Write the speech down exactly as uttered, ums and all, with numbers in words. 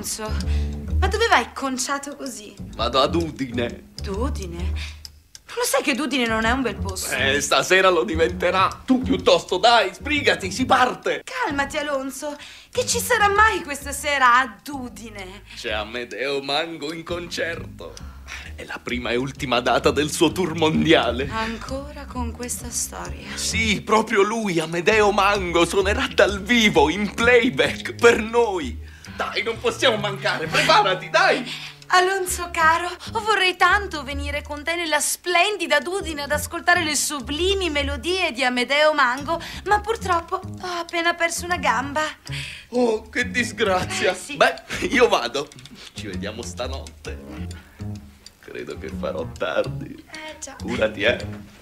Alonso, ma dove vai conciato così? Vado ad Udine. Udine? Non lo sai che Udine non è un bel posto? Eh, stasera lo diventerà. Tu piuttosto dai, sbrigati, si parte. Calmati, Alonso, che ci sarà mai questa sera ad Udine? C'è Amedeo Mango in concerto. È la prima e ultima data del suo tour mondiale. Ancora con questa storia? Sì, proprio lui, Amedeo Mango, suonerà dal vivo, in playback, per noi. Dai, non possiamo mancare, preparati, dai! Alonso caro, vorrei tanto venire con te nella splendida Udine ad ascoltare le sublimi melodie di Amedeo Mango, ma purtroppo ho appena perso una gamba. Oh, che disgrazia! Eh, sì. Beh, io vado. Ci vediamo stanotte. Credo che farò tardi. Eh già. Curati, eh.